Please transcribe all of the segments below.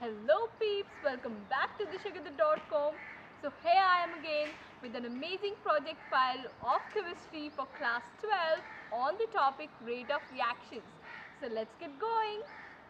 Hello peeps, welcome back to dishagada.com. So here I am again with an amazing project file of chemistry for class 12 on the topic rate of reactions. So let's get going.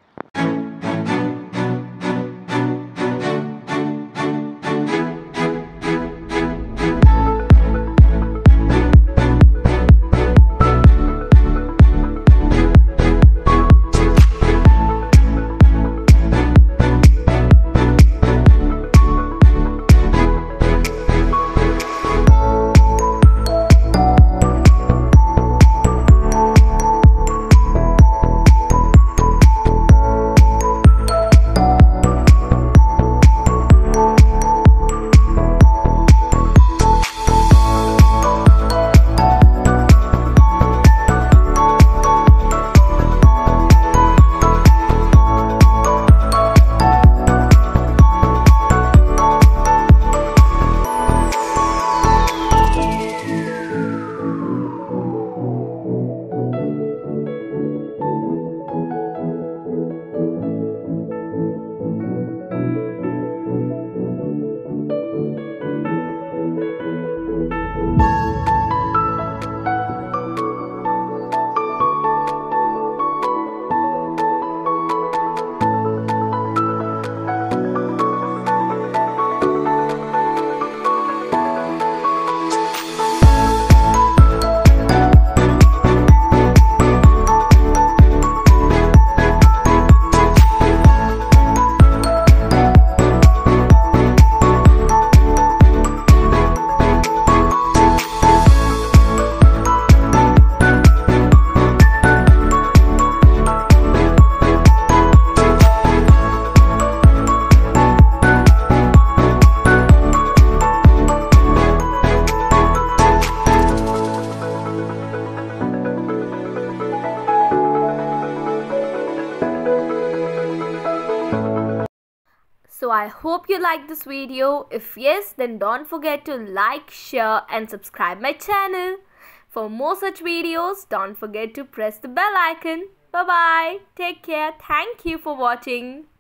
So I hope you like this video. If yes, then don't forget to like, share and subscribe my channel. For more such videos, don't forget to press the bell icon. Bye bye. Take care. Thank you for watching.